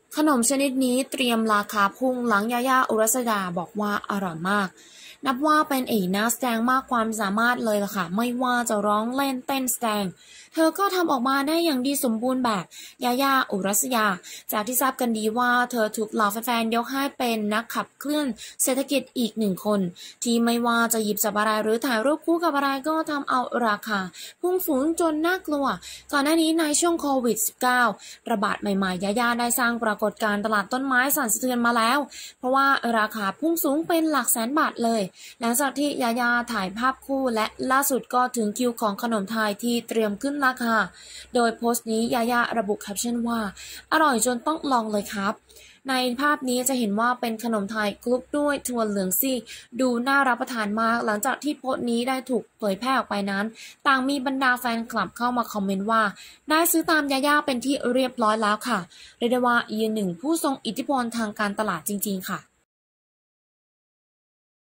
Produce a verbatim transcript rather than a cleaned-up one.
ขนมชนิดนี้เตรียมราคาพุ่งหลังยาย่าอุรัสยาบอกว่าอร่อยมากนับว่าเป็นอีกนักแสดงมากความสามารถเลยล่ะค่ะไม่ว่าจะร้องเล่นเต้นแสดงเธอก็ทำออกมาได้อย่างดีสมบูรณ์แบบยาย่าอุรัสยาจากที่ทราบกันดีว่าเธอถูกเหล่าแฟนๆยกให้เป็นนักขับเคลื่อนเศรษฐกิจอีกหนึ่งคนที่ไม่ว่าจะหยิบจับอะไรหรือถ่ายรูปคู่กับอะไรก็ทำเอาราคาพุ่งสูงจนน่ากลัวก่อนหน้านี้ในช่วงโควิด สิบเก้า ระบาดใหม่ๆยาย่าได้สร้างปรากฏการณ์ตลาดต้นไม้สั่นสะเทือนมาแล้วเพราะว่าราคาพุ่งสูงเป็นหลักแสนบาทเลยหลังจากที่ยาย่าถ่ายภาพคู่และล่าสุดก็ถึงคิวของขนมไทยที่เตรียมขึ้นราคาโดยโพสต์นี้ยาย่าระบุแคปชั่นว่าอร่อยจนต้องลองเลยครับในภาพนี้จะเห็นว่าเป็นขนมไทยคลุกด้วยถั่วเหลืองซีกดูน่ารับประทานมากหลังจากที่โพสต์นี้ได้ถูกเผยแพร่ออกไปนั้นต่างมีบรรดาแฟนคลับเข้ามาคอมเมนต์ว่าได้ซื้อตามยาย่าเป็นที่เรียบร้อยแล้วค่ะเรียกได้ว่ายืนหนึ่งผู้ทรงอิทธิพลทางการตลาดจริงๆค่ะ